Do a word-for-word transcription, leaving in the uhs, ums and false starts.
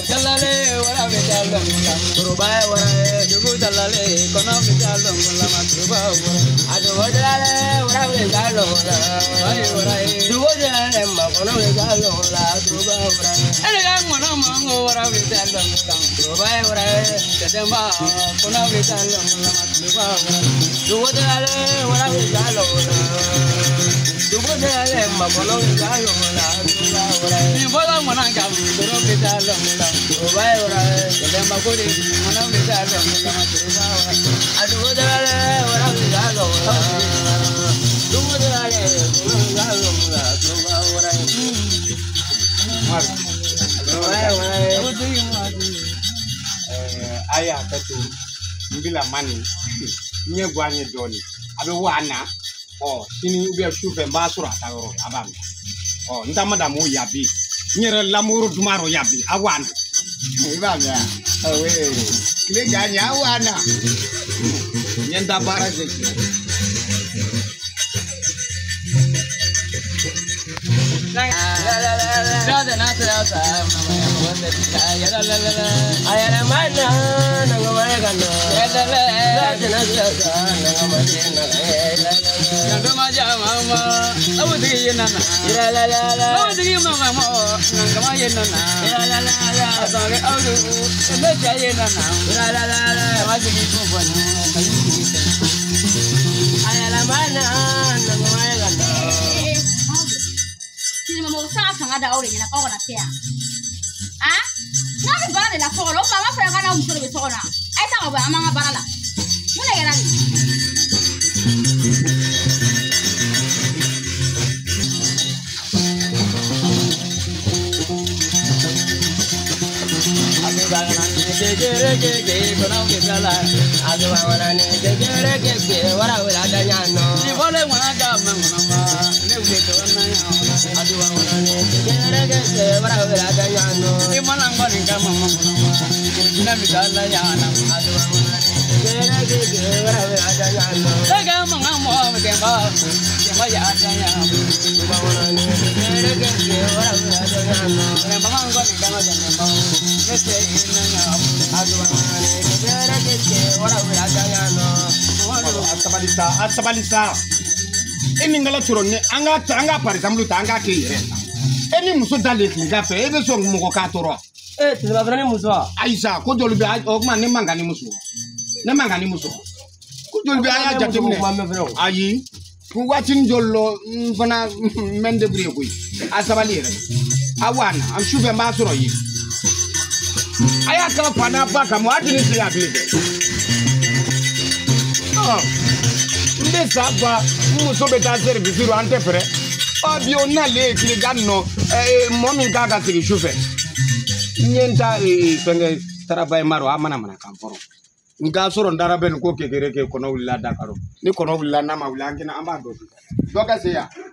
jalale wara be jalom la turuba wara dugu jalale kono be jalom la ma turuba wara adu jalale wara be jalom la ai wara dugu jalale ma kono be jalom la turuba wara ele ga mono mango wara be jalom la turuba wara tedema kono be jalom la ma turuba wara dugu jalale wara be jalom la dugu jalale ma kono be jalom la turuba wara ni bola mona ga turuba be jalom la turuba wara tedema ko de mona be jalom la ma turuba wara adu jalale wara be jalom la dugu jalale kono be jalom la turuba wara aya tatu mbila mani nye gwanye doni abe wana oh sini ube shufe mbasura tawro abam oh nta madam o yabi nyere lamuru dumaro yabi awana ibam ya awe kile ganya awana nyenda bara jeje la la la la la na tra sa ya la la la ayana mana nanga maya gano ya la la la na tra sa nanga maya na la la ndo ma ja mama awu digi na na ya la la la awu digi mama mo nanga maya na na ya la la la sa ge awu ndo ja ye na na ya la la la ma digi ko ko na ayana mana nanga maya gano Mau sangat sangat ada orang yang nak kau nak siapa? Ah? Nanti barang dia nak sekolah, mama saya kan nak usul besok na. Ay tak apa, amang barang lah. Mana yang lagi? Aku bangun ni kekere keke, kono kekala. Aku bangun ni kekere keke, warau ada nyano. Ni boleh mana kamu mana? Ni boleh tu mana? Aku bangun ni kekere keke, warau ada nyano. Ni mana boleh kamu mana? Ni bisa nyano. Aku bangun ni kekere keke, warau ada nyano. Jaga mana mau kemba, kemba ya ada nyano. Aku bangun ni kekere keke, warau ada nyano. Ni mana boleh kamu mana? Atabalisa, atabalisa. Eni ngala turonne, anga anga par exemple ta anga ke yere. Eni muso dale kinga fe, ebe so mugo ka toro. Eh, tiba grani muso. Aisha, ko jolu be o ma ne mangani muso. Ne mangani muso. Ko jolu be aya jatemne. Ayi. Ku watin jollo fana mende bre ko. Asabali yere. Awana, am shufe ma soro yi. Aya kala pana baka mo adini ti ablibe oh nde saba muso beta service ro ante fere obi ona le kile ganno eh momi gaga sigi chufe nyenta e penge tarabay maro amana mana kamporo nga soro ndara ben ko kekere ke kono willa dakaro ni kono willa na ma willa ngina amba do doka se ya